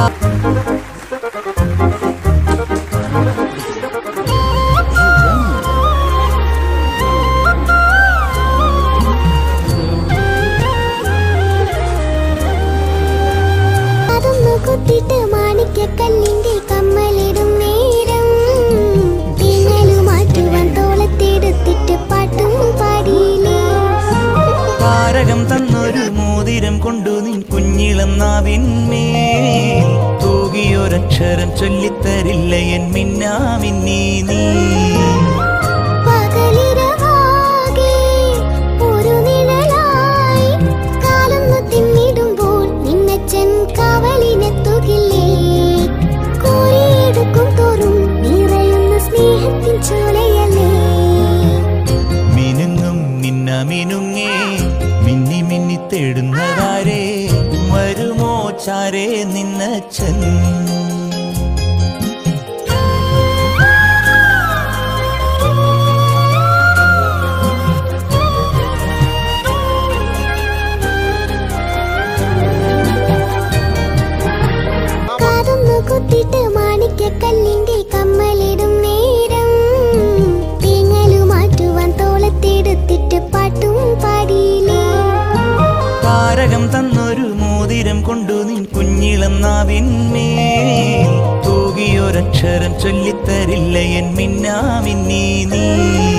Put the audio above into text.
താരകം തന്നൊരു മോതിരം കൊണ്ടു നിൻ കുഞ്ഞിളം നാവിന്മേൽ തൂകിയൊരക്ഷരം ചൊല്ലിത്തരില്ല എൻ മിന്നാമിന്നി നീ. മിനുങ്ങും നിന്ന മിനുങ്ങേ മിന്നി മിന്നി തേടുന്നതാരേ വരുമോ ചാരേ നിന്നച്ഛൻ. മാണിക്യക്കല്ലിന്റെ കമ്മലിടും നേരം തേങ്ങലു മാറ്റുവാൻ തോളത്തെടുത്തിട്ട് പാട്ടും പാടിയില്ലേ. താരകം തന്നൊരു മോതിരം കൊണ്ടു നിൻ കുഞ്ഞിളം നാവിന്മേൽ തൂകിയൊരക്ഷരം ചൊല്ലിത്തരില്ല എൻ മിന്നാമിന്നി നീ.